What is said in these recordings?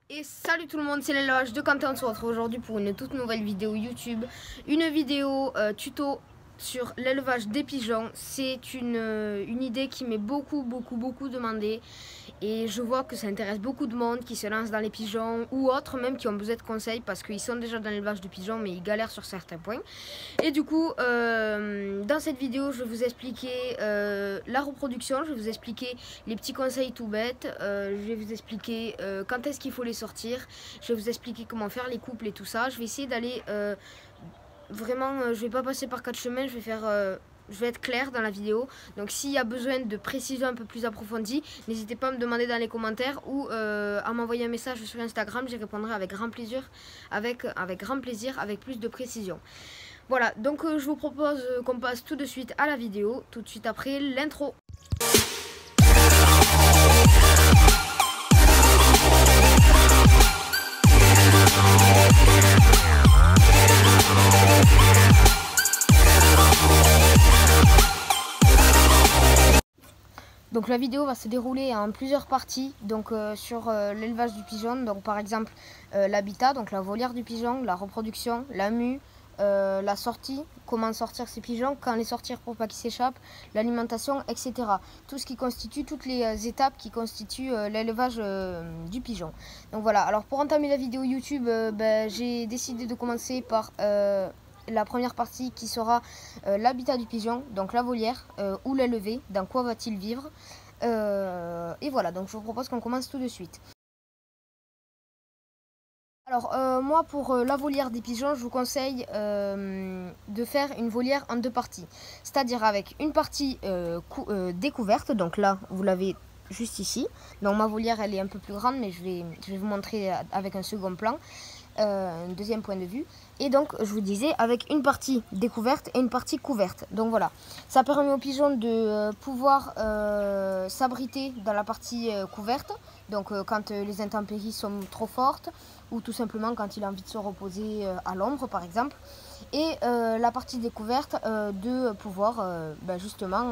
Et salut tout le monde, c'est l'élevage de Quentin. On se retrouve aujourd'hui pour une toute nouvelle vidéo YouTube. Une vidéo tuto sur l'élevage des pigeons. C'est une idée qui m'est beaucoup demandée. Et je vois que ça intéresse beaucoup de monde qui se lance dans les pigeons ou autres même qui ont besoin de conseils parce qu'ils sont déjà dans l'élevage de pigeons mais ils galèrent sur certains points. Et du coup, dans cette vidéo, je vais vous expliquer la reproduction, je vais vous expliquer les petits conseils tout bêtes, je vais vous expliquer quand est-ce qu'il faut les sortir, je vais vous expliquer comment faire les couples et tout ça. Je vais essayer d'aller vraiment, je vais pas passer par quatre chemins, je vais être claire dans la vidéo. Donc s'il y a besoin de précisions un peu plus approfondies, n'hésitez pas à me demander dans les commentaires ou à m'envoyer un message sur Instagram. J'y répondrai avec grand plaisir, avec plus de précision. Voilà, donc je vous propose qu'on passe tout de suite à la vidéo, tout de suite après l'intro. Donc la vidéo va se dérouler en plusieurs parties, donc sur l'élevage du pigeon, donc par exemple l'habitat, donc la volière du pigeon, la reproduction, la mue, la sortie, comment sortir ces pigeons, quand les sortir pour pas qu'ils s'échappent, l'alimentation, etc. Tout ce qui constitue, toutes les étapes qui constituent l'élevage du pigeon. Donc voilà, alors pour entamer la vidéo YouTube, j'ai décidé de commencer par la première partie qui sera l'habitat du pigeon, donc la volière, où l'élever, dans quoi va-t-il vivre. Et voilà, donc je vous propose qu'on commence tout de suite. Alors moi pour la volière des pigeons, je vous conseille de faire une volière en deux parties. C'est-à-dire avec une partie découverte, donc là vous l'avez juste ici. Donc ma volière elle est un peu plus grande mais je vais vous montrer avec un second plan. Un deuxième point de vue, et donc je vous disais avec une partie découverte et une partie couverte. Donc voilà, ça permet aux pigeons de pouvoir s'abriter dans la partie couverte, donc quand les intempéries sont trop fortes ou tout simplement quand il a envie de se reposer à l'ombre par exemple, et la partie découverte de pouvoir justement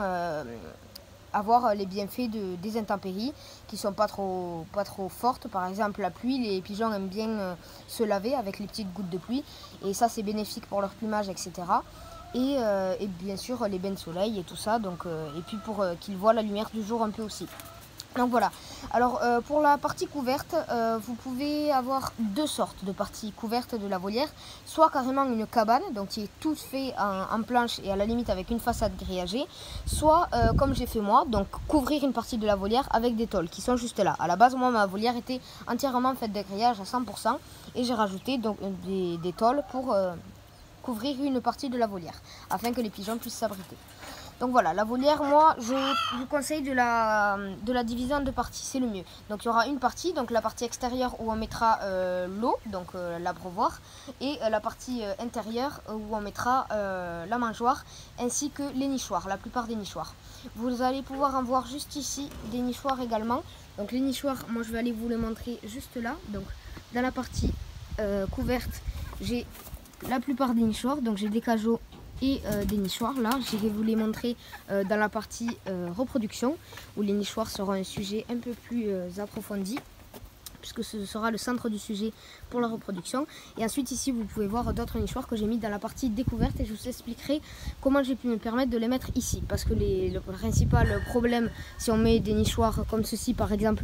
avoir les bienfaits des intempéries qui sont pas trop fortes. Par exemple la pluie, les pigeons aiment bien se laver avec les petites gouttes de pluie et ça c'est bénéfique pour leur plumage, etc. Et bien sûr les bains de soleil et tout ça, donc, et puis pour qu'ils voient la lumière du jour un peu aussi. Donc voilà, alors pour la partie couverte, vous pouvez avoir deux sortes de parties couvertes de la volière. Soit carrément une cabane, donc qui est tout fait en planche et à la limite avec une façade grillagée. Soit comme j'ai fait moi, donc couvrir une partie de la volière avec des tôles qui sont juste là. À la base, moi ma volière était entièrement faite de grillage à 100% et j'ai rajouté donc des tôles pour couvrir une partie de la volière afin que les pigeons puissent s'abriter. Donc voilà, la volière, moi, je vous conseille de la diviser en deux parties, c'est le mieux. Donc il y aura une partie, donc la partie extérieure où on mettra l'eau, donc l'abreuvoir, et la partie intérieure où on mettra la mangeoire, ainsi que les nichoirs, la plupart des nichoirs. Vous allez pouvoir en voir juste ici des nichoirs également. Donc les nichoirs, moi je vais aller vous les montrer juste là. Donc dans la partie couverte, j'ai la plupart des nichoirs, donc j'ai des cageots et des nichoirs. Là je vais vous les montrer dans la partie reproduction où les nichoirs seront un sujet un peu plus approfondi puisque ce sera le centre du sujet pour la reproduction. Et ensuite ici vous pouvez voir d'autres nichoirs que j'ai mis dans la partie découverte et je vous expliquerai comment j'ai pu me permettre de les mettre ici, parce que le principal problème si on met des nichoirs comme ceci par exemple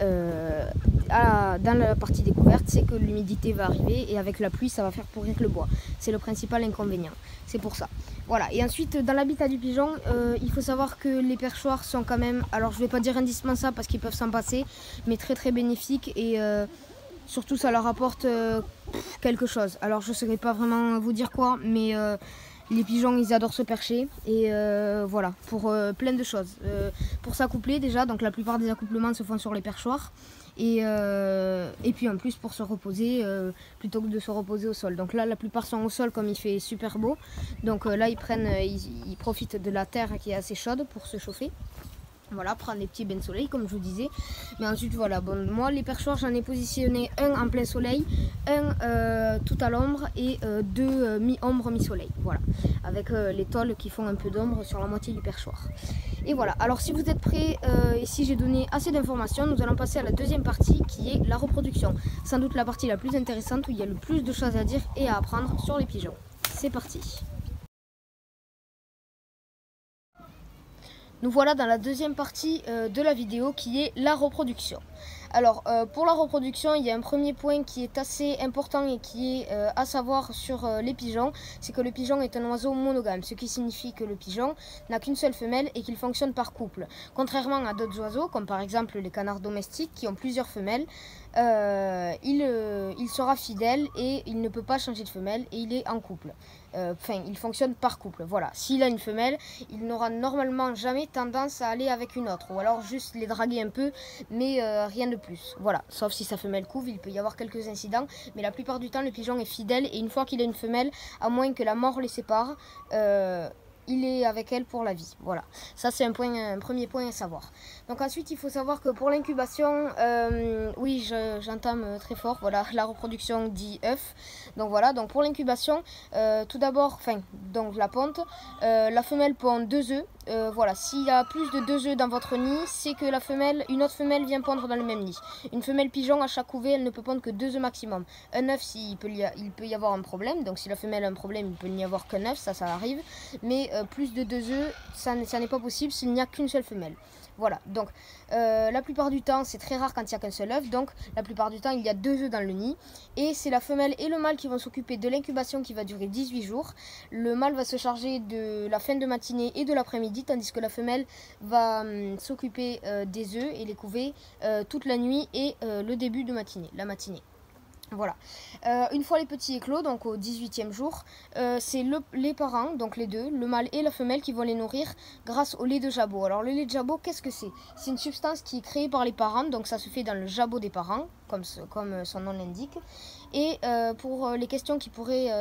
dans la partie découverte, c'est que l'humidité va arriver et avec la pluie ça va faire pourrir le bois. C'est le principal inconvénient, c'est pour ça. Voilà, et ensuite dans l'habitat du pigeon, il faut savoir que les perchoirs sont quand même, alors je vais pas dire indispensables parce qu'ils peuvent s'en passer, mais très bénéfiques et surtout ça leur apporte quelque chose. Alors je ne saurais pas vraiment vous dire quoi, mais les pigeons ils adorent se percher et voilà, pour plein de choses. Pour s'accoupler déjà, donc la plupart des accouplements se font sur les perchoirs. Et puis en plus pour se reposer plutôt que de se reposer au sol. Donc là la plupart sont au sol comme il fait super beau. Donc là ils profitent de la terre qui est assez chaude pour se chauffer. Voilà, prendre des petits bains de soleil comme je vous disais. Mais ensuite voilà, bon, moi les perchoirs j'en ai positionné un en plein soleil, un tout à l'ombre et deux mi-ombre mi-soleil. Voilà, avec les tôles qui font un peu d'ombre sur la moitié du perchoir. Et voilà, alors si vous êtes prêts et si j'ai donné assez d'informations, nous allons passer à la deuxième partie qui est la reproduction. Sans doute la partie la plus intéressante où il y a le plus de choses à dire et à apprendre sur les pigeons. C'est parti. Nous voilà dans la deuxième partie de la vidéo qui est la reproduction. Alors pour la reproduction, il y a un premier point qui est assez important et qui est à savoir sur les pigeons, c'est que le pigeon est un oiseau monogame, ce qui signifie que le pigeon n'a qu'une seule femelle et qu'il fonctionne par couple. Contrairement à d'autres oiseaux, comme par exemple les canards domestiques qui ont plusieurs femelles, il sera fidèle et il ne peut pas changer de femelle et il est en couple. Enfin, il fonctionne par couple, voilà. S'il a une femelle, il n'aura normalement jamais tendance à aller avec une autre, ou alors juste les draguer un peu, mais rien de plus. Voilà, sauf si sa femelle couve, il peut y avoir quelques incidents, mais la plupart du temps, le pigeon est fidèle, et une fois qu'il a une femelle, à moins que la mort les sépare, il est avec elle pour la vie. Voilà, ça c'est un premier point à savoir. Donc ensuite, il faut savoir que pour l'incubation, oui, j'entame très fort, voilà, la reproduction dit œuf. Donc voilà, donc pour l'incubation, tout d'abord, donc la ponte, la femelle pond 2 œufs. Voilà, s'il y a plus de 2 œufs dans votre nid, c'est que une autre femelle vient pondre dans le même nid. Une femelle pigeon, à chaque couvée, elle ne peut pondre que 2 œufs maximum. Un œuf, il peut y avoir un problème, donc si la femelle a un problème, il peut n'y avoir qu'un œuf, ça arrive. Mais plus de 2 œufs, ça n'est pas possible s'il n'y a qu'une seule femelle. Voilà, donc la plupart du temps, c'est très rare quand il n'y a qu'un seul œuf, donc la plupart du temps, il y a 2 œufs dans le nid. Et c'est la femelle et le mâle qui vont s'occuper de l'incubation qui va durer 18 jours. Le mâle va se charger de la fin de matinée et de l'après-midi, tandis que la femelle va s'occuper des œufs et les couver toute la nuit et le début de la matinée. Voilà. Une fois les petits éclos, donc au 18e jour, c'est les parents, donc les deux, le mâle et la femelle, qui vont les nourrir grâce au lait de jabot. Alors le lait de jabot, qu'est-ce que c'est? C'est une substance qui est créée par les parents, donc ça se fait dans le jabot des parents, comme son nom l'indique. Et pour les questions qui pourraient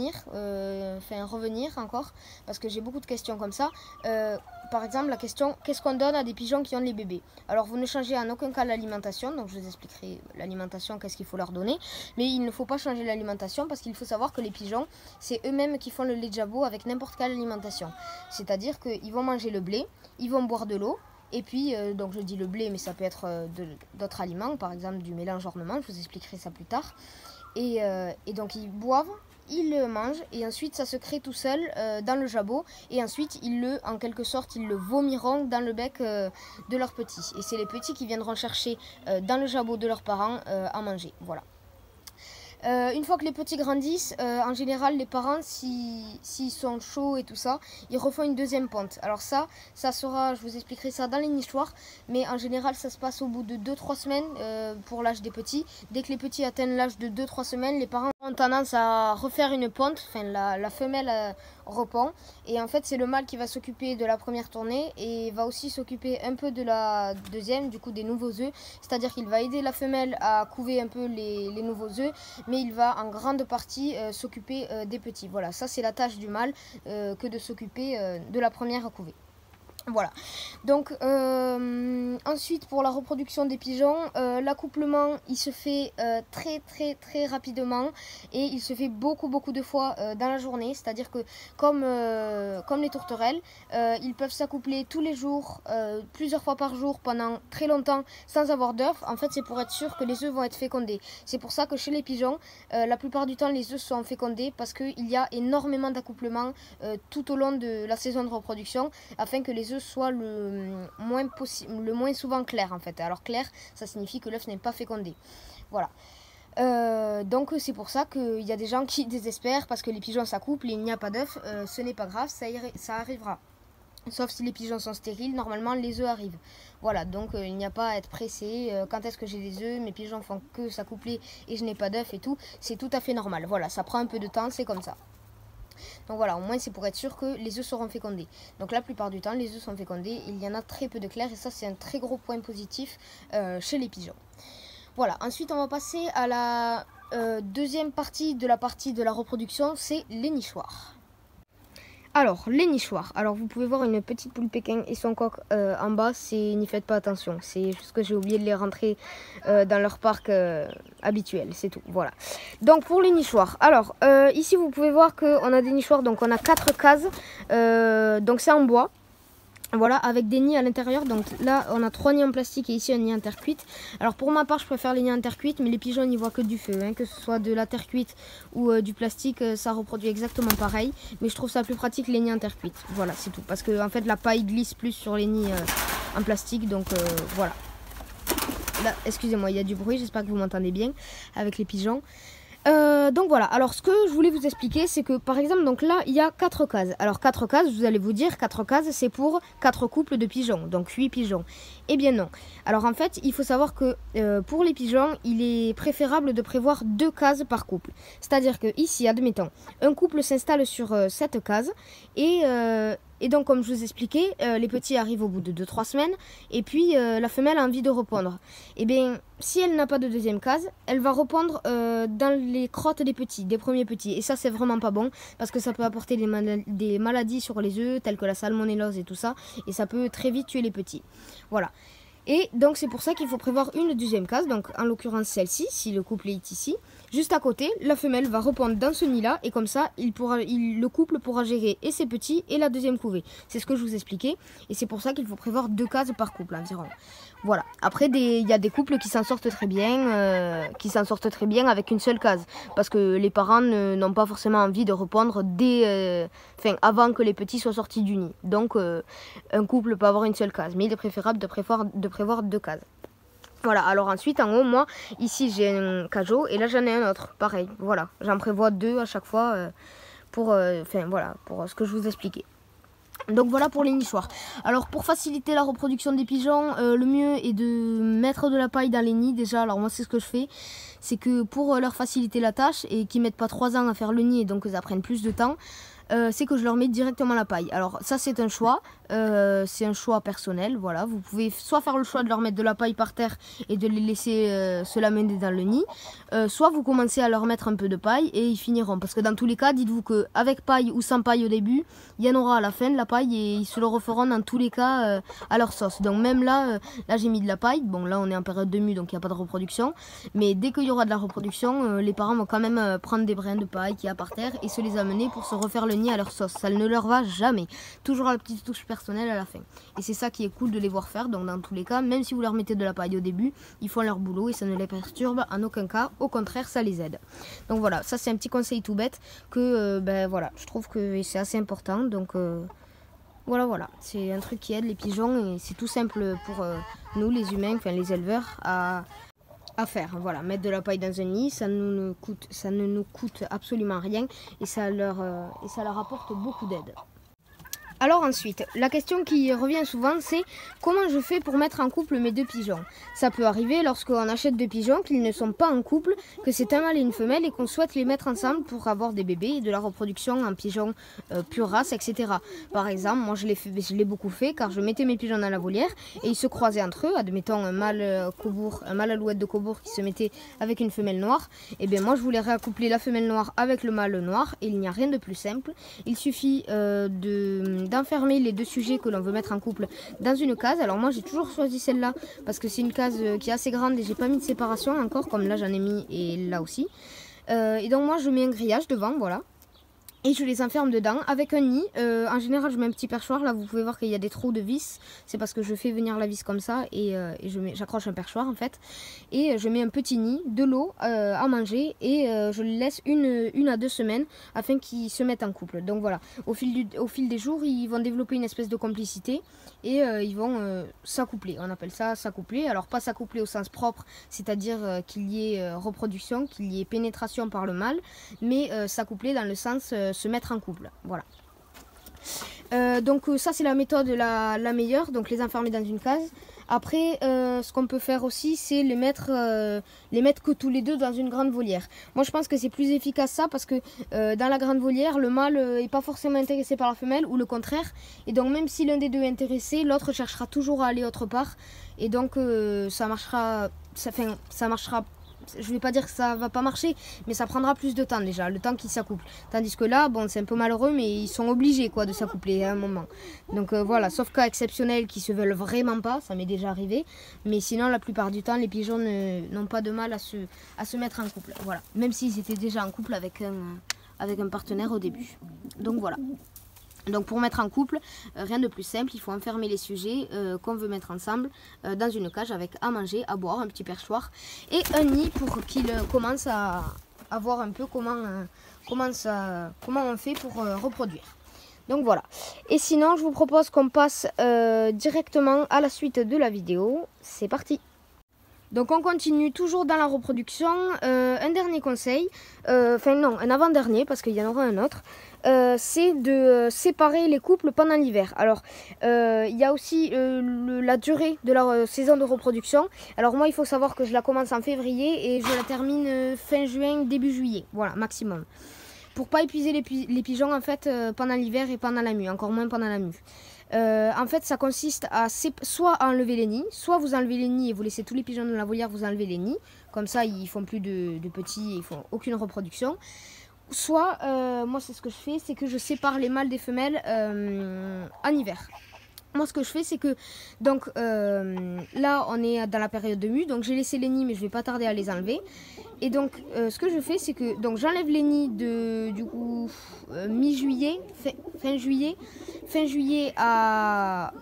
revenir encore, parce que j'ai beaucoup de questions comme ça, par exemple la question, qu'est-ce qu'on donne à des pigeons qui ont les bébés? Alors vous ne changez en aucun cas l'alimentation, donc je vous expliquerai l'alimentation, qu'est-ce qu'il faut leur donner, mais il ne faut pas changer l'alimentation parce qu'il faut savoir que les pigeons, c'est eux-mêmes qui font le lait de jabot avec n'importe quelle alimentation. C'est-à-dire qu'ils vont manger le blé, ils vont boire de l'eau, et puis, donc je dis le blé, mais ça peut être d'autres aliments, par exemple du mélange ornement, je vous expliquerai ça plus tard. Et donc ils boivent, ils le mangent et ensuite ça se crée tout seul dans le jabot et ensuite en quelque sorte ils le vomiront dans le bec de leurs petits. Et c'est les petits qui viendront chercher dans le jabot de leurs parents à manger. Voilà. Une fois que les petits grandissent, en général les parents, s'ils sont chauds et tout ça, ils refont une deuxième ponte. Alors ça sera, je vous expliquerai ça dans les nichoirs, mais en général ça se passe au bout de 2-3 semaines pour l'âge des petits. Dès que les petits atteignent l'âge de 2-3 semaines, les parents ont tendance à refaire une ponte, enfin la femelle repond, et en fait c'est le mâle qui va s'occuper de la première tournée et va aussi s'occuper un peu de la deuxième, du coup des nouveaux œufs, c'est-à-dire qu'il va aider la femelle à couver un peu les nouveaux œufs, mais il va en grande partie s'occuper des petits. Voilà, ça c'est la tâche du mâle que de s'occuper de la première couvée. Voilà, donc ensuite pour la reproduction des pigeons, l'accouplement il se fait très rapidement et il se fait beaucoup de fois dans la journée, c'est à dire que comme les tourterelles, ils peuvent s'accoupler tous les jours, plusieurs fois par jour pendant très longtemps sans avoir d'œufs. En fait c'est pour être sûr que les œufs vont être fécondés. C'est pour ça que chez les pigeons, la plupart du temps les œufs sont fécondés parce qu'il y a énormément d'accouplement tout au long de la saison de reproduction afin que les œufs soit le moins souvent clair en fait. Alors clair, ça signifie que l'œuf n'est pas fécondé. Voilà. Donc c'est pour ça qu'il y a des gens qui désespèrent parce que les pigeons s'accouplent et il n'y a pas d'œufs. Ce n'est pas grave, ça arrivera. Sauf si les pigeons sont stériles, normalement les œufs arrivent. Voilà, donc il n'y a pas à être pressé. Quand est-ce que j'ai des œufs? Mes pigeons font que s'accoupler et je n'ai pas d'œufs et tout. C'est tout à fait normal. Voilà, ça prend un peu de temps, c'est comme ça. Donc voilà, au moins c'est pour être sûr que les œufs seront fécondés. Donc la plupart du temps, les œufs sont fécondés. Il y en a très peu de clairs et ça c'est un très gros point positif chez les pigeons. Voilà, ensuite on va passer à la deuxième partie de la reproduction, c'est les nichoirs. Alors, les nichoirs. Alors, vous pouvez voir une petite poule pékin et son coq en bas. N'y faites pas attention. C'est juste que j'ai oublié de les rentrer dans leur parc habituel. C'est tout. Voilà. Donc, pour les nichoirs. Alors, ici, vous pouvez voir qu'on a des nichoirs. Donc, on a 4 cases. Donc, c'est en bois. Voilà, avec des nids à l'intérieur. Donc là, on a 3 nids en plastique et ici un nid en terre cuite. Alors pour ma part, je préfère les nids en terre cuite, mais les pigeons n'y voient que du feu. Hein. Que ce soit de la terre cuite ou du plastique, ça reproduit exactement pareil. Mais je trouve ça plus pratique les nids en terre cuite. Voilà, c'est tout. Parce que en fait, la paille glisse plus sur les nids en plastique. Donc voilà. Là, excusez-moi, il y a du bruit. J'espère que vous m'entendez bien avec les pigeons. Donc voilà, alors ce que je voulais vous expliquer, c'est que par exemple, donc là il y a 4 cases. Alors 4 cases, vous allez vous dire 4 cases c'est pour 4 couples de pigeons, donc 8 pigeons. Eh bien non. Alors en fait, il faut savoir que pour les pigeons, il est préférable de prévoir 2 cases par couple. C'est-à-dire que ici, admettons, un couple s'installe sur cette case et donc comme je vous expliquais, les petits arrivent au bout de 2-3 semaines et puis la femelle a envie de repondre. Et bien si elle n'a pas de deuxième case, elle va repondre dans les crottes des petits, des premiers petits. Et ça c'est vraiment pas bon parce que ça peut apporter des maladies sur les œufs telles que la salmonellose et tout ça. Et ça peut très vite tuer les petits. Voilà. Et donc c'est pour ça qu'il faut prévoir une deuxième case, donc en l'occurrence celle-ci, si le couple est ici. Juste à côté, la femelle va repondre dans ce nid-là et comme ça, le couple pourra gérer et ses petits et la deuxième couvée. C'est ce que je vous expliquais et c'est pour ça qu'il faut prévoir 2 cases par couple environ. Voilà. Après, il y a des couples qui s'en sortent très bien, avec une seule case, parce que les parents n'ont pas forcément envie de repondre avant que les petits soient sortis du nid. Donc, un couple peut avoir une seule case, mais il est préférable de prévoir 2 cases. Voilà, alors ensuite en haut, moi, ici j'ai un cajot et là j'en ai un autre, pareil, voilà. J'en prévois 2 à chaque fois pour ce que je vous expliquais. Donc voilà pour les nichoirs. Alors pour faciliter la reproduction des pigeons, le mieux est de mettre de la paille dans les nids déjà. Alors moi c'est ce que je fais, c'est que pour leur faciliter la tâche et qu'ils ne mettent pas 3 ans à faire le nid et donc ça prenne plus de temps, c'est que je leur mets directement la paille. Alors ça c'est un choix personnel, voilà. Vous pouvez soit faire le choix de leur mettre de la paille par terre et de les laisser se laminer dans le nid, soit vous commencez à leur mettre un peu de paille et ils finiront. Parce que dans tous les cas, dites-vous qu'avec paille ou sans paille au début, il y en aura à la fin de la paille et ils se le referont dans tous les cas à leur sauce. Donc même là j'ai mis de la paille, bon là on est en période de mue donc il n'y a pas de reproduction, mais dès qu'il y aura de la reproduction, les parents vont quand même prendre des brins de paille qu'il y a par terre et se les amener pour se refaire le nid à leur sauce. Ça ne leur va jamais. Toujours la petite touche personnelle à la fin. Et c'est ça qui est cool de les voir faire. Donc dans tous les cas, même si vous leur mettez de la paille au début, ils font leur boulot et ça ne les perturbe en aucun cas. Au contraire, ça les aide. Donc voilà, ça c'est un petit conseil tout bête que voilà, je trouve que c'est assez important. Donc voilà, c'est un truc qui aide les pigeons et c'est tout simple pour nous les humains, enfin les éleveurs à faire. Voilà, mettre de la paille dans un nid, ça ne nous coûte absolument rien et ça leur apporte beaucoup d'aide. Alors ensuite, la question qui revient souvent, c'est comment je fais pour mettre en couple mes 2 pigeons. Ça peut arriver lorsqu'on achète 2 pigeons, qu'ils ne sont pas en couple, que c'est un mâle et une femelle et qu'on souhaite les mettre ensemble pour avoir des bébés et de la reproduction en pigeons pure race, etc. Par exemple, moi je l'ai beaucoup fait car je mettais mes pigeons dans la volière et ils se croisaient entre eux. Admettons un mâle alouette de Cobourg qui se mettait avec une femelle noire. Et bien moi je voulais réaccoupler la femelle noire avec le mâle noir et il n'y a rien de plus simple. Il suffit d'enfermer les 2 sujets que l'on veut mettre en couple dans une case. Alors moi j'ai toujours choisi celle-là parce que c'est une case qui est assez grande et j'ai pas mis de séparation encore, comme là j'en ai mis et là aussi. Et donc moi je mets un grillage devant, voilà. Et je les enferme dedans avec un nid. En général, je mets un petit perchoir. Là, vous pouvez voir qu'il y a des trous de vis. C'est parce que je fais venir la vis comme ça et j'accroche un perchoir en fait. Et je mets un petit nid, de l'eau à manger et je les laisse une à 2 semaines afin qu'ils se mettent en couple. Donc voilà, au fil des jours, ils vont développer une espèce de complicité et ils vont s'accoupler. On appelle ça s'accoupler. Alors pas s'accoupler au sens propre, c'est-à-dire qu'il y ait reproduction, qu'il y ait pénétration par le mâle, mais s'accoupler dans le sens se mettre en couple, voilà. Donc ça c'est la méthode la meilleure, donc les enfermer dans une case. Après ce qu'on peut faire aussi c'est les mettre que tous les 2 dans une grande volière. Moi je pense que c'est plus efficace ça parce que dans la grande volière le mâle est pas forcément intéressé par la femelle ou le contraire, et donc même si l'un des 2 est intéressé, l'autre cherchera toujours à aller autre part et donc ça marchera, je vais pas dire que ça va pas marcher, mais ça prendra plus de temps déjà, le temps qu'ils s'accouplent. Tandis que là, bon, c'est un peu malheureux, mais ils sont obligés quoi de s'accoupler à un moment. Donc voilà, sauf cas exceptionnel qui se veulent vraiment pas, ça m'est déjà arrivé. Mais sinon, la plupart du temps, les pigeons n'ont pas de mal à se mettre en couple. Voilà, même s'ils étaient déjà en couple avec un partenaire au début. Donc voilà. Donc pour mettre en couple, rien de plus simple, il faut enfermer les sujets qu'on veut mettre ensemble dans une cage avec à manger, à boire, un petit perchoir et un nid pour qu'ils commencent à voir un peu comment on fait pour reproduire. Donc voilà. Et sinon, je vous propose qu'on passe directement à la suite de la vidéo. C'est parti! Donc on continue toujours dans la reproduction. Un dernier conseil, un avant-dernier parce qu'il y en aura un autre, c'est de séparer les couples pendant l'hiver. Alors il y a aussi la durée de la saison de reproduction. Alors moi il faut savoir que je la commence en février et je la termine fin juin, début juillet, voilà, maximum. Pour pas épuiser les pigeons en fait pendant l'hiver et pendant la mue, encore moins pendant la mue. En fait, ça consiste à soit à enlever les nids, soit vous enlevez les nids et vous laissez tous les pigeons dans la volière, vous enlevez les nids. Comme ça, ils font plus de petits, ils font aucune reproduction. Soit, moi, c'est ce que je fais, c'est que je sépare les mâles des femelles en hiver. Moi, ce que je fais, c'est que, donc, là, on est dans la période de mue, donc j'ai laissé les nids, mais je vais pas tarder à les enlever. Et donc, ce que je fais, c'est que, donc, j'enlève les nids du coup, mi-juillet, fin juillet à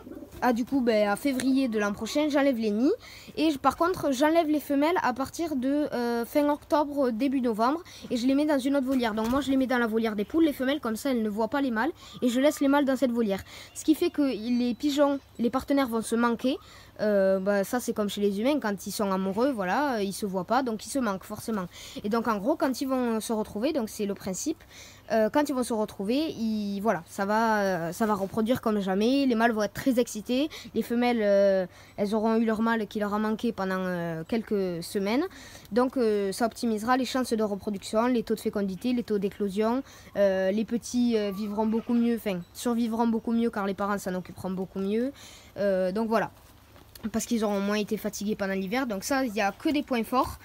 février de l'an prochain, j'enlève les nids. Et par contre, j'enlève les femelles à partir de fin octobre, début novembre. Et je les mets dans une autre volière. Donc moi, je les mets dans la volière des poules, les femelles, comme ça, elles ne voient pas les mâles. Et je laisse les mâles dans cette volière. Ce qui fait que les pigeons, les partenaires vont se manquer. Ça c'est comme chez les humains, quand ils sont amoureux, voilà, ils se voient pas, donc ils se manquent forcément. Et donc en gros, quand ils vont se retrouver, donc c'est le principe, quand ils vont se retrouver, voilà, ça va reproduire comme jamais. Les mâles vont être très excités, les femelles, elles auront eu leur mâle qui leur a manqué pendant quelques semaines. Donc ça optimisera les chances de reproduction, les taux de fécondité, les taux d'éclosion. Les petits vivront beaucoup mieux, enfin survivront beaucoup mieux car les parents s'en occuperont beaucoup mieux. Donc voilà. Parce qu'ils auront moins été fatigués pendant l'hiver. Donc ça, il n'y a que des points forts,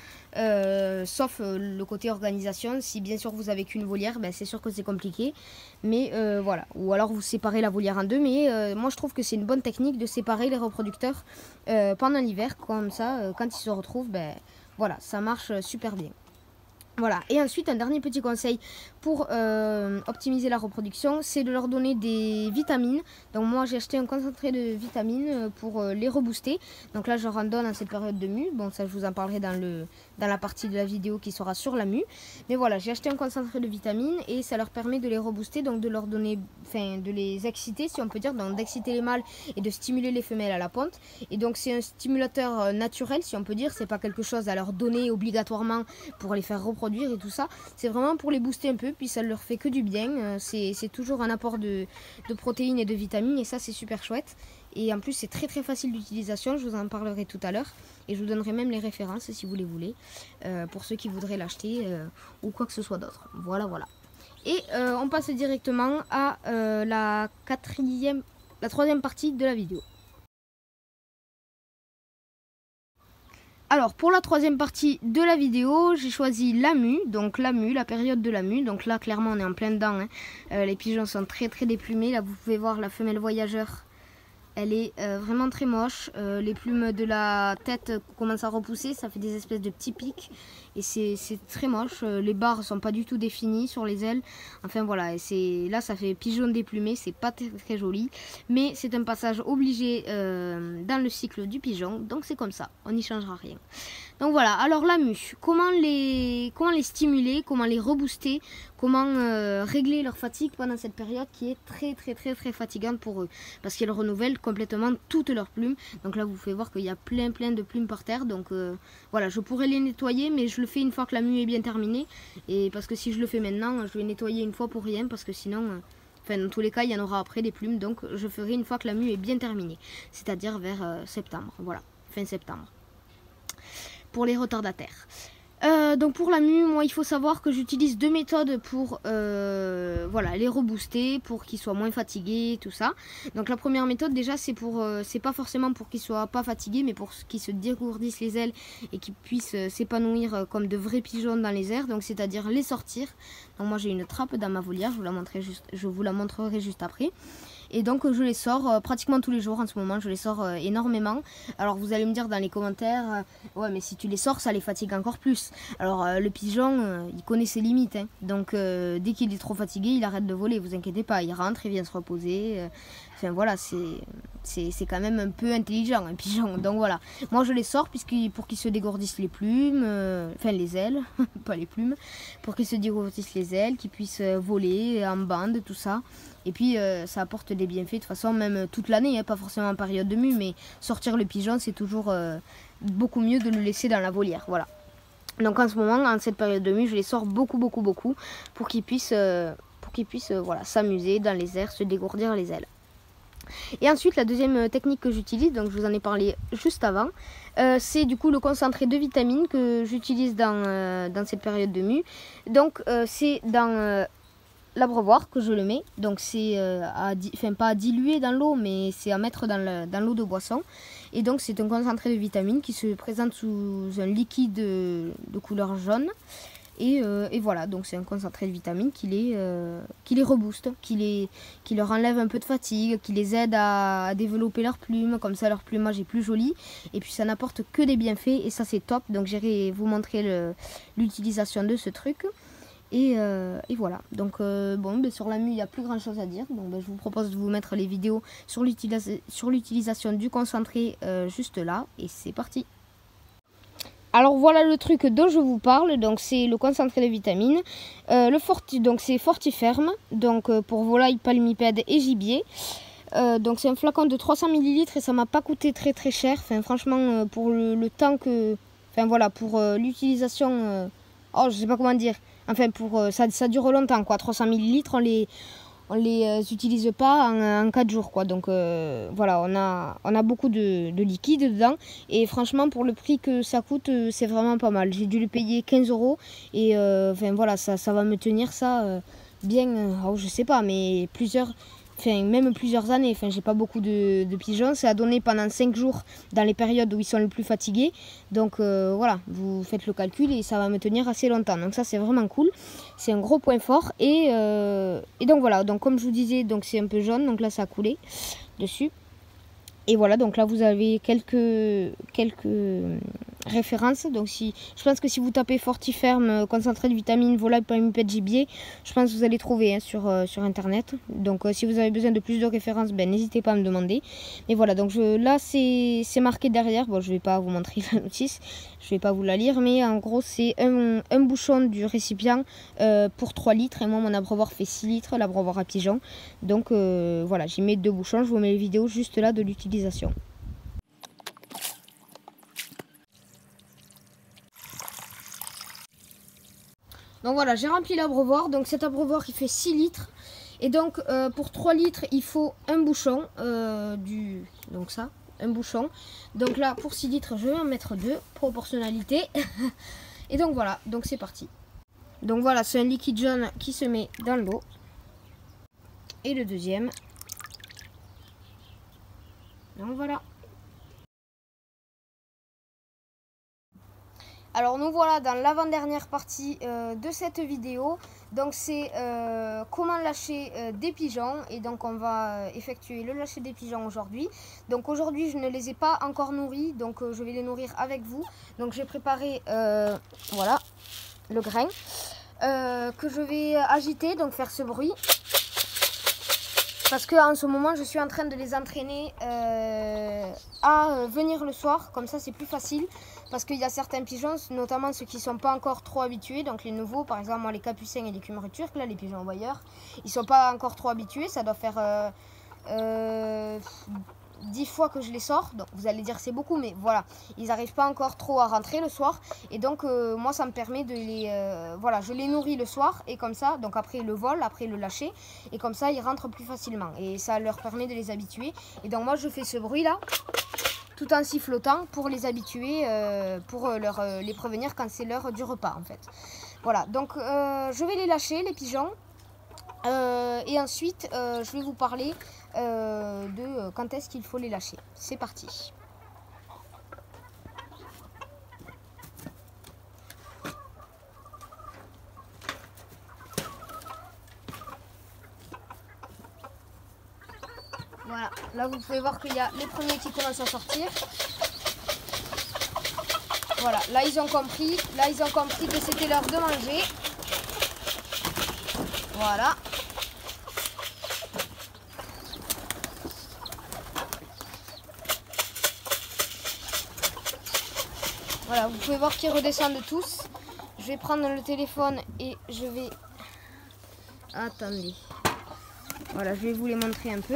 sauf le côté organisation. Si bien sûr vous avez qu'une volière, ben, c'est sûr que c'est compliqué. Mais voilà, ou alors vous séparez la volière en deux. Mais moi je trouve que c'est une bonne technique de séparer les reproducteurs pendant l'hiver. Comme ça, quand ils se retrouvent, ben, voilà, ça marche super bien. Voilà, et ensuite un dernier petit conseil pour optimiser la reproduction, c'est de leur donner des vitamines. Donc moi j'ai acheté un concentré de vitamines pour les rebooster. Donc là je leur en donne en cette période de mue. Bon, ça je vous en parlerai dans la partie de la vidéo qui sera sur la mue. Mais voilà, j'ai acheté un concentré de vitamines et ça leur permet de les rebooster, donc de leur donner, enfin de les exciter si on peut dire, donc d'exciter les mâles et de stimuler les femelles à la ponte. Et donc c'est un stimulateur naturel si on peut dire, c'est pas quelque chose à leur donner obligatoirement pour les faire reproduire et tout ça, c'est vraiment pour les booster un peu, puis ça leur fait que du bien. C'est toujours un apport de protéines et de vitamines et ça c'est super chouette. Et en plus c'est très très facile d'utilisation, je vous en parlerai tout à l'heure et je vous donnerai même les références si vous les voulez, pour ceux qui voudraient l'acheter ou quoi que ce soit d'autre. Voilà. Et on passe directement à la troisième partie de la vidéo. Alors pour la troisième partie de la vidéo, j'ai choisi la mue, donc la période de la mue. Donc là clairement on est en plein dedans, hein. Les pigeons sont très très déplumés. Là vous pouvez voir la femelle voyageur, elle est vraiment très moche. Les plumes de la tête commencent à repousser, ça fait des espèces de petits pics. Et c'est très moche, les barres sont pas du tout définies sur les ailes. Enfin voilà, et là ça fait pigeon déplumé, c'est pas très, très joli. Mais c'est un passage obligé dans le cycle du pigeon, donc c'est comme ça, on n'y changera rien. Donc voilà, alors la mue, comment les stimuler, comment les rebooster, comment régler leur fatigue pendant cette période qui est très très très très fatigante pour eux. Parce qu'elles renouvellent complètement toutes leurs plumes. Donc là vous pouvez voir qu'il y a plein de plumes par terre. Donc voilà, je pourrais les nettoyer, mais je le fais une fois que la mue est bien terminée. Et parce que si je le fais maintenant, je vais nettoyer une fois pour rien, parce que sinon... Enfin, dans tous les cas, il y en aura après des plumes, donc je ferai une fois que la mue est bien terminée. C'est-à-dire vers septembre, voilà, fin septembre. Pour les retardataires. Donc pour la mue, moi il faut savoir que j'utilise deux méthodes pour voilà, les rebooster, pour qu'ils soient moins fatigués, tout ça. Donc la première méthode déjà c'est pas forcément pour qu'ils soient pas fatigués, mais pour qu'ils se dégourdissent les ailes et qu'ils puissent s'épanouir comme de vrais pigeons dans les airs, donc c'est-à-dire les sortir. Donc moi j'ai une trappe dans ma volière, je vous la montrerai juste après. Et donc je les sors pratiquement tous les jours en ce moment, je les sors énormément. Alors vous allez me dire dans les commentaires, ouais mais si tu les sors ça les fatigue encore plus. Alors le pigeon, il connaît ses limites, hein. Donc dès qu'il est trop fatigué, il arrête de voler, vous inquiétez pas, il rentre, il vient se reposer. Enfin voilà, c'est quand même un peu intelligent un pigeon. Donc voilà, moi je les sors pour qu'ils se dégourdissent les plumes, enfin les ailes, pas les plumes, pour qu'ils se dégourdissent les ailes, qu'ils puissent voler en bande, tout ça. Et puis ça apporte des bienfaits de toute façon, même toute l'année, hein, pas forcément en période de mue, mais sortir le pigeon c'est toujours beaucoup mieux de le laisser dans la volière. Voilà. Donc en ce moment, en cette période de mue, je les sors beaucoup pour qu'ils puissent, voilà, s'amuser dans les airs, se dégourdir les ailes. Et ensuite, la deuxième technique que j'utilise, donc je vous en ai parlé juste avant, c'est du coup le concentré de vitamines que j'utilise dans cette période de mue. Donc c'est dans l'abreuvoir que je le mets, donc c'est pas à diluer dans l'eau, mais c'est à mettre dans l'eau de boisson. Et donc c'est un concentré de vitamines qui se présente sous un liquide de couleur jaune. Et voilà, donc c'est un concentré de vitamines qui les rebooste, qui leur enlève un peu de fatigue, qui les aide à développer leurs plumes, comme ça leur plumage est plus joli. Et puis ça n'apporte que des bienfaits et ça c'est top. Donc j'irai vous montrer l'utilisation de ce truc. Et voilà, donc bon, ben, sur la mue il n'y a plus grand chose à dire. Donc ben, je vous propose de vous mettre les vidéos sur l'utilisation du concentré juste là. Et c'est parti. Alors voilà le truc dont je vous parle, donc c'est le concentré de vitamines. Donc c'est Fortiferme, donc pour volailles, palmipèdes et gibier. Donc c'est un flacon de 300 ml et ça m'a pas coûté très cher. Enfin franchement pour le temps que, enfin voilà, pour l'utilisation, oh je sais pas comment dire. Enfin pour ça dure longtemps quoi. 300 ml on les utilise pas en 4 jours quoi. Donc voilà, on a beaucoup de liquide dedans et franchement pour le prix que ça coûte c'est vraiment pas mal. J'ai dû le payer 15 € et enfin voilà, ça va me tenir ça bien, oh, je sais pas, mais même plusieurs années. Enfin, j'ai pas beaucoup de pigeons. C'est à donner pendant 5 jours dans les périodes où ils sont le plus fatigués. Donc voilà, vous faites le calcul et ça va me tenir assez longtemps. Donc ça, c'est vraiment cool. C'est un gros point fort. Et donc voilà, donc comme je vous disais, donc c'est un peu jaune. Donc là, ça a coulé dessus. Et voilà, donc là, vous avez quelques références. Donc je pense que si vous tapez Fortiferme, concentré de vitamines, volaille, palmipèdes, gibier, je pense que vous allez trouver hein, sur internet. Donc si vous avez besoin de plus de références, ben, n'hésitez pas à me demander. Mais voilà, donc là c'est marqué derrière. Bon, je vais pas vous montrer la notice, je vais pas vous la lire, mais en gros c'est un bouchon du récipient pour 3 litres. Et moi mon abreuvoir fait 6 litres, l'abreuvoir à pigeons. Donc voilà, j'y mets 2 bouchons, je vous mets les vidéos juste là de l'utilisation. Donc voilà, j'ai rempli l'abreuvoir. Donc cet abreuvoir il fait 6 litres. Et donc pour 3 litres il faut un bouchon. Donc ça, un bouchon. Donc là pour 6 litres je vais en mettre 2. Proportionnalité. Et donc voilà, donc c'est parti. Donc voilà, c'est un liquide jaune qui se met dans l'eau. Et le deuxième. Donc voilà. Alors nous voilà dans l'avant-dernière partie de cette vidéo. Donc c'est comment lâcher des pigeons. Et donc on va effectuer le lâcher des pigeons aujourd'hui. Donc aujourd'hui je ne les ai pas encore nourris. Donc je vais les nourrir avec vous. Donc j'ai préparé voilà le grain que je vais agiter. Donc faire ce bruit. Parce qu'en ce moment je suis en train de les entraîner à venir le soir. Comme ça c'est plus facile. Parce qu'il y a certains pigeons, notamment ceux qui ne sont pas encore trop habitués, donc les nouveaux, par exemple moi les capucins et les écumeurs turcs, là les pigeons envoyeurs, ils ne sont pas encore trop habitués, ça doit faire 10 fois que je les sors, donc vous allez dire c'est beaucoup, mais voilà, ils n'arrivent pas encore trop à rentrer le soir, et donc moi ça me permet de les, voilà, je les nourris le soir, et comme ça, donc après le vol, après le lâcher, et comme ça ils rentrent plus facilement, et ça leur permet de les habituer, et donc moi je fais ce bruit là, tout en sifflotant pour les habituer, pour les prévenir quand c'est l'heure du repas en fait. Voilà, donc je vais les lâcher les pigeons et ensuite je vais vous parler de quand est-ce qu'il faut les lâcher. C'est parti. Voilà, là vous pouvez voir qu'il y a les premiers qui commencent à sortir. Voilà, là ils ont compris que c'était l'heure de manger. Voilà. Voilà, vous pouvez voir qu'ils redescendent tous. Je vais prendre le téléphone et je vais... Attendez. Voilà, je vais vous les montrer un peu.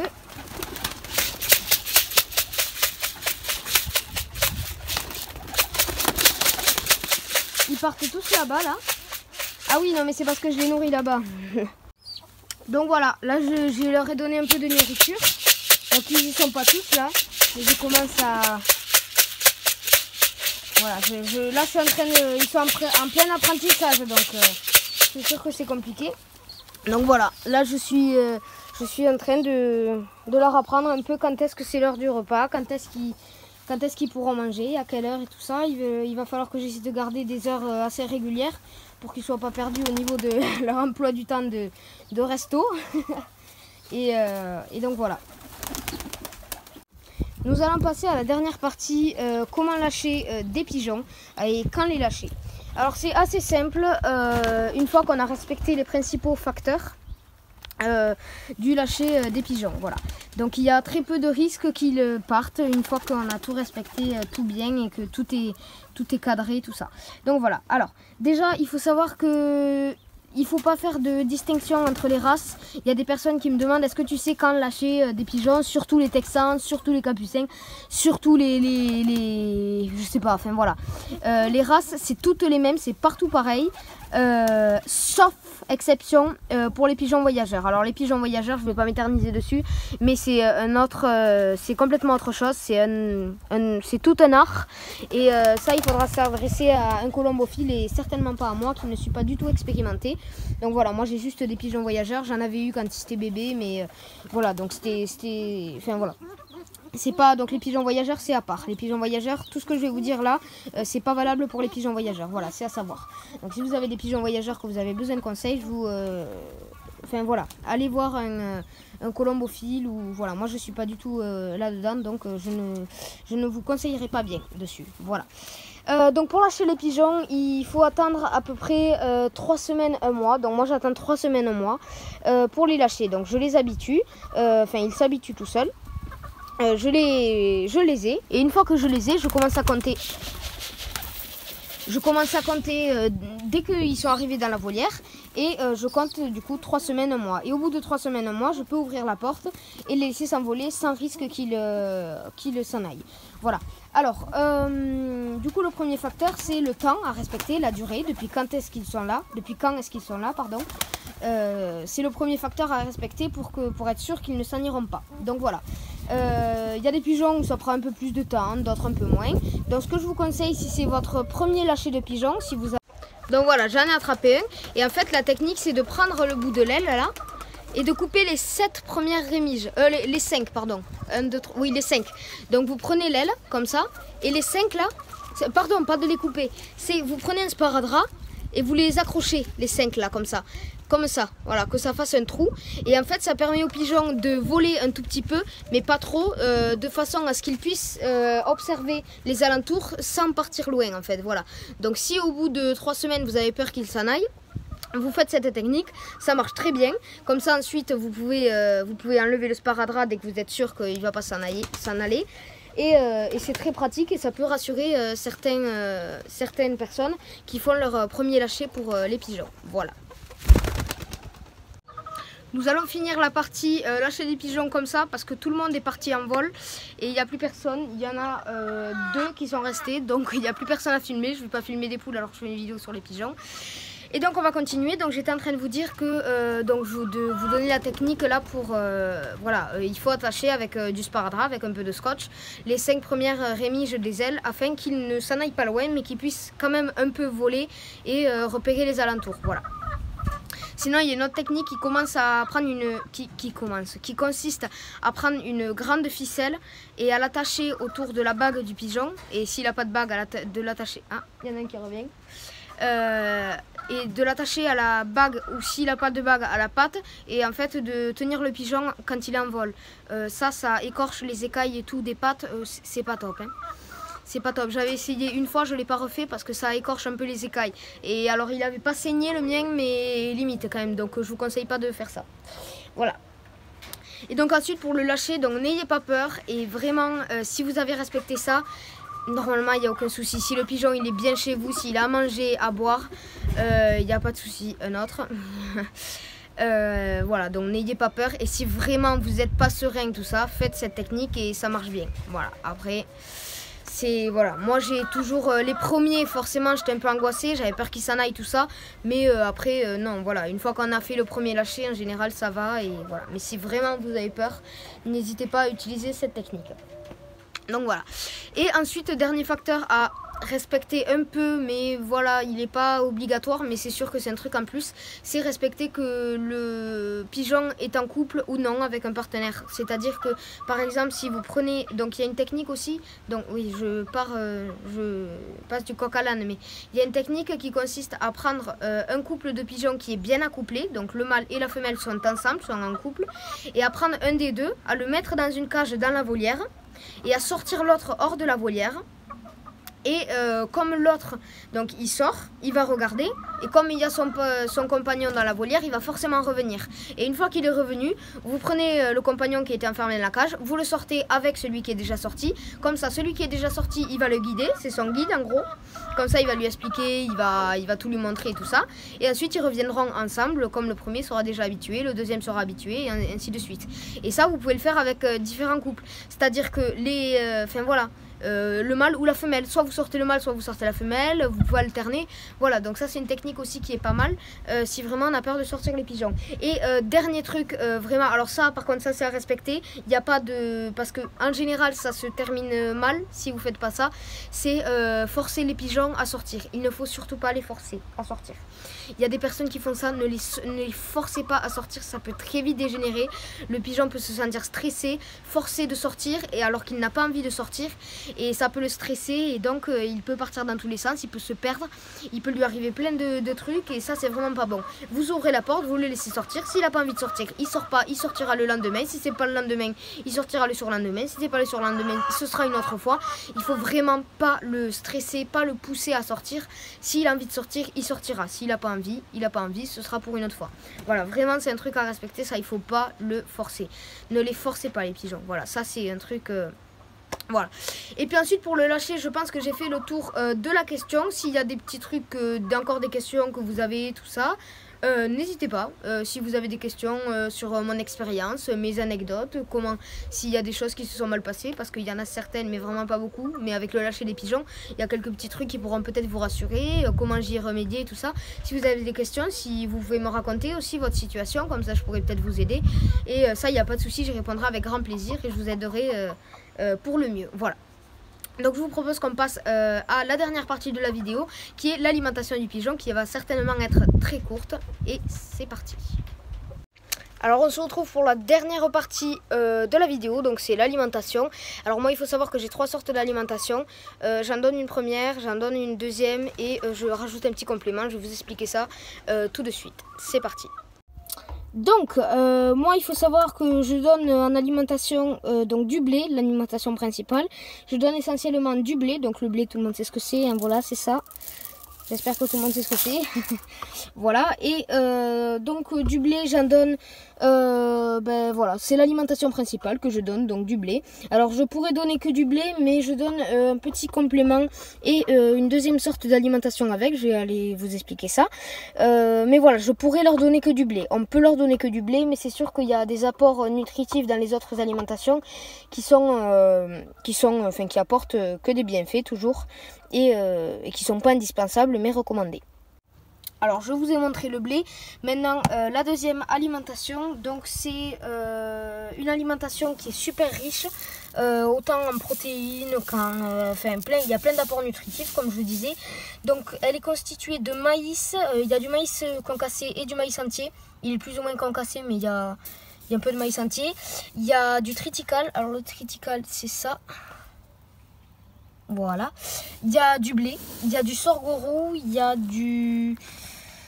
Ils partent tous là-bas, là. Ah oui, non, mais c'est parce que je les nourris là-bas. Donc voilà, là, je leur ai donné un peu de nourriture. Donc ils n'y sont pas tous, là. Et je commence à... Voilà, là, je suis en train de... Ils sont en plein apprentissage, donc c'est sûr que c'est compliqué. Donc voilà, là, je suis en train de leur apprendre un peu quand est-ce que c'est l'heure du repas, quand est-ce qu'ils pourront manger, à quelle heure et tout ça. Il va falloir que j'essaie de garder des heures assez régulières pour qu'ils ne soient pas perdus au niveau de leur emploi du temps de resto. et donc voilà. Nous allons passer à la dernière partie, comment lâcher des pigeons et quand les lâcher. Alors c'est assez simple, une fois qu'on a respecté les principaux facteurs du lâcher des pigeons. Voilà. Donc il y a très peu de risques qu'ils partent une fois qu'on a tout respecté, tout bien et que tout est cadré, tout ça. Donc voilà. Alors déjà il faut savoir que il ne faut pas faire de distinction entre les races. Il y a des personnes qui me demandent est-ce que tu sais quand lâcher des pigeons, surtout les Texans, surtout les Capucins, surtout les je sais pas, enfin voilà. Les races, c'est toutes les mêmes, c'est partout pareil. Sauf exception pour les pigeons voyageurs. Alors les pigeons voyageurs, je ne vais pas m'éterniser dessus, mais c'est c'est complètement autre chose. C'est tout un art. Et ça, il faudra s'adresser à un colombophile et certainement pas à moi, qui ne suis pas du tout expérimentée. Donc voilà, moi j'ai juste des pigeons voyageurs. J'en avais eu quand c'était bébé, mais voilà, donc c'était, enfin voilà. C'est pas, donc les pigeons voyageurs c'est à part. Les pigeons voyageurs, tout ce que je vais vous dire là, c'est pas valable pour les pigeons voyageurs. Voilà, c'est à savoir. Donc si vous avez des pigeons voyageurs que vous avez besoin de conseils, je vous, enfin voilà, allez voir un colombophile ou voilà. Moi je suis pas du tout là-dedans, donc je ne vous conseillerai pas bien dessus. Voilà. Donc pour lâcher les pigeons, il faut attendre à peu près 3 semaines, 1 mois. Donc moi j'attends 3 semaines, 1 mois pour les lâcher. Donc je les habitue, enfin ils s'habituent tout seuls. Je les ai et une fois que je les ai, je commence à compter. Dès qu'ils sont arrivés dans la volière et je compte du coup 3 semaines, 1 mois. Et au bout de 3 semaines, 1 mois, je peux ouvrir la porte et les laisser s'envoler sans risque qu'ils s'en aillent. Voilà. Alors, du coup, le premier facteur, c'est le temps à respecter, la durée, depuis quand est-ce qu'ils sont là, pardon. C'est le premier facteur à respecter pour être sûr qu'ils ne s'en iront pas. Donc voilà. Il y a des pigeons où ça prend un peu plus de temps, d'autres un peu moins. Donc ce que je vous conseille, si c'est votre premier lâcher de pigeon, donc voilà, j'en ai attrapé un. Et en fait, la technique, c'est de prendre le bout de l'aile là et de couper les 7 premières rémiges. Les 5, pardon. 1, 2, 3, oui, les 5. Donc vous prenez l'aile, comme ça, et les 5 là, pardon, pas de les couper. C'est vous prenez un sparadrap et vous les accrochez, les 5 là, comme ça, voilà, que ça fasse un trou. Et en fait, ça permet aux pigeons de voler un tout petit peu, mais pas trop, de façon à ce qu'ils puissent observer les alentours sans partir loin, en fait, voilà. Donc si au bout de 3 semaines, vous avez peur qu'ils s'en aillent, vous faites cette technique, ça marche très bien. Comme ça, ensuite, vous pouvez enlever le sparadrap dès que vous êtes sûr qu'il ne va pas s'en aller. Et c'est très pratique et ça peut rassurer certaines personnes qui font leur premier lâcher pour les pigeons. Voilà. Nous allons finir la partie lâcher des pigeons comme ça parce que tout le monde est parti en vol et il n'y a plus personne. Il y en a 2 qui sont restés, donc il n'y a plus personne à filmer. Je ne vais pas filmer des poules alors que je fais une vidéo sur les pigeons. Et donc on va continuer. Donc j'étais en train de vous dire que de vous donner la technique là pour voilà, il faut attacher avec du sparadrap, avec un peu de scotch, les 5 premières rémiges des ailes afin qu'ils ne s'en aillent pas loin mais qu'ils puissent quand même un peu voler et repérer les alentours. Voilà. Sinon, il y a une autre technique qui consiste à prendre une grande ficelle et à l'attacher autour de la bague du pigeon. Et s'il n'a pas de bague, de l'attacher. Ah, il y en a un qui revient. et de l'attacher à la bague, ou s'il n'a pas de bague, à la patte, et en fait de tenir le pigeon quand il est en vol. Ça écorche les écailles et tout des pattes, c'est pas top. Hein. C'est pas top. J'avais essayé une fois, je l'ai pas refait parce que ça écorche un peu les écailles. Et alors il avait pas saigné le mien, mais limite quand même. Donc je vous conseille pas de faire ça. Voilà. Et donc ensuite pour le lâcher, donc n'ayez pas peur. Et vraiment, si vous avez respecté ça, normalement il n'y a aucun souci. Si le pigeon il est bien chez vous, s'il a à manger, à boire, il n'y a pas de souci. Un autre. Voilà, donc n'ayez pas peur. Et si vraiment vous n'êtes pas serein, tout ça, faites cette technique et ça marche bien. Voilà, après... Voilà, moi j'ai toujours les premiers, forcément j'étais un peu angoissée, j'avais peur qu'ils s'en aillent tout ça, mais après non, voilà, une fois qu'on a fait le premier lâcher, en général ça va, et voilà. Mais si vraiment vous avez peur, n'hésitez pas à utiliser cette technique. Donc voilà. Et ensuite, dernier facteur à respecter un peu, mais voilà, il n'est pas obligatoire, mais c'est sûr que c'est un truc en plus, c'est respecter que le pigeon est en couple ou non avec un partenaire. C'est-à-dire que, par exemple, si vous prenez, donc il y a une technique aussi, donc oui, je passe du coq à l'âne, mais il y a une technique qui consiste à prendre un couple de pigeons qui est bien accouplé, donc le mâle et la femelle sont ensemble, sont en couple, et à prendre un des deux, à le mettre dans une cage dans la volière, et à sortir l'autre hors de la volière. Et comme l'autre, donc il sort, il va regarder, et comme il y a son compagnon dans la volière, il va forcément revenir. Et une fois qu'il est revenu, vous prenez le compagnon qui était enfermé dans la cage, vous le sortez avec celui qui est déjà sorti. Comme ça, celui qui est déjà sorti, il va le guider, c'est son guide en gros. Comme ça, il va lui expliquer, il va tout lui montrer et tout ça. Et ensuite, ils reviendront ensemble, comme le premier sera déjà habitué, le deuxième sera habitué, et ainsi de suite. Et ça, vous pouvez le faire avec différents couples. C'est-à-dire que enfin voilà. Le mâle ou la femelle, soit vous sortez le mâle, soit vous sortez la femelle, vous pouvez alterner. Voilà, donc ça c'est une technique aussi qui est pas mal si vraiment on a peur de sortir les pigeons. Et dernier truc, vraiment, alors ça par contre ça c'est à respecter, il n'y a pas de... parce que en général ça se termine mal si vous faites pas ça, c'est forcer les pigeons à sortir. Il ne faut surtout pas les forcer à sortir. Il y a des personnes qui font ça, ne les forcez pas à sortir, ça peut très vite dégénérer. Le pigeon peut se sentir stressé, forcé de sortir, et alors qu'il n'a pas envie de sortir. Et ça peut le stresser, et donc il peut partir dans tous les sens, il peut se perdre, il peut lui arriver plein de trucs, et ça c'est vraiment pas bon. Vous ouvrez la porte, vous le laissez sortir, s'il n'a pas envie de sortir, il sort pas, il sortira le lendemain, si c'est pas le lendemain, il sortira le surlendemain, si c'est pas le surlendemain, ce sera une autre fois. Il faut vraiment pas le stresser, pas le pousser à sortir. S'il a envie de sortir, il sortira, s'il n'a pas envie, il n'a pas envie, ce sera pour une autre fois. Voilà, vraiment c'est un truc à respecter, ça il faut pas le forcer. Ne les forcez pas les pigeons, voilà, ça c'est un truc... Voilà. Et puis ensuite pour le lâcher, je pense que j'ai fait le tour de la question. S'il y a des petits trucs, encore des questions que vous avez, tout ça, n'hésitez pas. Si vous avez des questions sur mon expérience, mes anecdotes, s'il y a des choses qui se sont mal passées, parce qu'il y en a certaines, mais vraiment pas beaucoup. Mais avec le lâcher des pigeons, il y a quelques petits trucs qui pourront peut-être vous rassurer, comment j'y ai remédié, tout ça. Si vous avez des questions, si vous pouvez me raconter aussi votre situation, comme ça je pourrais peut-être vous aider. Et ça, il n'y a pas de souci, j'y répondrai avec grand plaisir et je vous aiderai pour le mieux. Voilà. Donc je vous propose qu'on passe à la dernière partie de la vidéo, qui est l'alimentation du pigeon, qui va certainement être très courte. Et c'est parti. Alors on se retrouve pour la dernière partie de la vidéo, donc c'est l'alimentation. Alors moi il faut savoir que j'ai 3 sortes d'alimentation. J'en donne une première, j'en donne une deuxième et je rajoute un petit complément. Je vais vous expliquer ça tout de suite. C'est parti. Donc, moi, il faut savoir que je donne en alimentation donc du blé, l'alimentation principale. Je donne essentiellement du blé, donc le blé, tout le monde sait ce que c'est, hein, voilà, c'est ça. J'espère que tout le monde sait ce que c'est. Voilà, et donc du blé, j'en donne, ben voilà, c'est l'alimentation principale que je donne, donc du blé. Alors je pourrais donner que du blé, mais je donne un petit complément et une deuxième sorte d'alimentation avec, je vais aller vous expliquer ça. Mais voilà, je pourrais leur donner que du blé. On peut leur donner que du blé, mais c'est sûr qu'il y a des apports nutritifs dans les autres alimentations qui apportent que des bienfaits toujours. Et qui ne sont pas indispensables mais recommandés. Alors je vous ai montré le blé. Maintenant la deuxième alimentation, donc c'est une alimentation qui est super riche, autant en protéines qu'en il y a plein d'apports nutritifs comme je vous disais. Donc elle est constituée de maïs, il y a du maïs concassé et du maïs entier. Il est plus ou moins concassé, mais il y a un peu de maïs entier. Il y a du triticale, alors le triticale c'est ça. Voilà, il y a du blé, il y a du sorgho roux, il y a du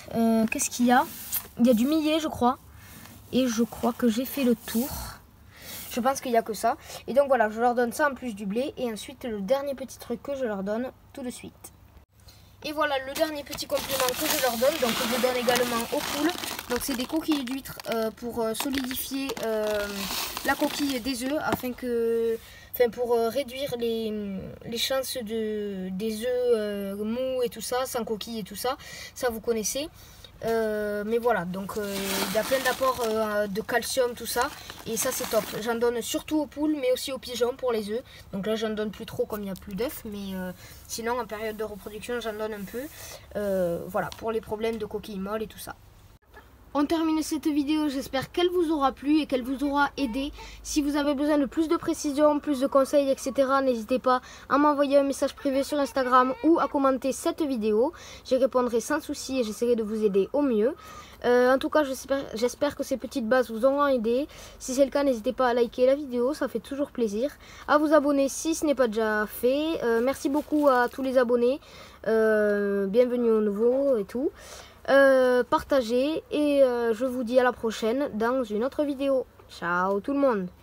Qu'est-ce qu'il y a? Il y a du millet, je crois. Et je crois que j'ai fait le tour. Je pense qu'il n'y a que ça. Et donc voilà, je leur donne ça en plus du blé. Et ensuite, le dernier petit truc que je leur donne tout de suite. Et voilà le dernier petit complément que je leur donne. Donc je donne également aux poules. Donc c'est des coquilles d'huîtres pour solidifier la coquille des œufs. Pour réduire les chances des œufs mous et tout ça, sans coquille et tout ça. Ça vous connaissez. Mais voilà, donc il y a plein d'apports de calcium, tout ça, et ça c'est top. J'en donne surtout aux poules, mais aussi aux pigeons pour les œufs. Donc là j'en donne plus trop comme il n'y a plus d'œufs, mais sinon en période de reproduction j'en donne un peu. Voilà, pour les problèmes de coquilles molles et tout ça. On termine cette vidéo, j'espère qu'elle vous aura plu et qu'elle vous aura aidé. Si vous avez besoin de plus de précisions, plus de conseils, etc., n'hésitez pas à m'envoyer un message privé sur Instagram ou à commenter cette vidéo. J'y répondrai sans souci et j'essaierai de vous aider au mieux. En tout cas, j'espère que ces petites bases vous auront aidé. Si c'est le cas, n'hésitez pas à liker la vidéo, ça fait toujours plaisir. À vous abonner si ce n'est pas déjà fait. Merci beaucoup à tous les abonnés. Bienvenue aux nouveaux et tout. Partagez et je vous dis à la prochaine dans une autre vidéo. Ciao tout le monde!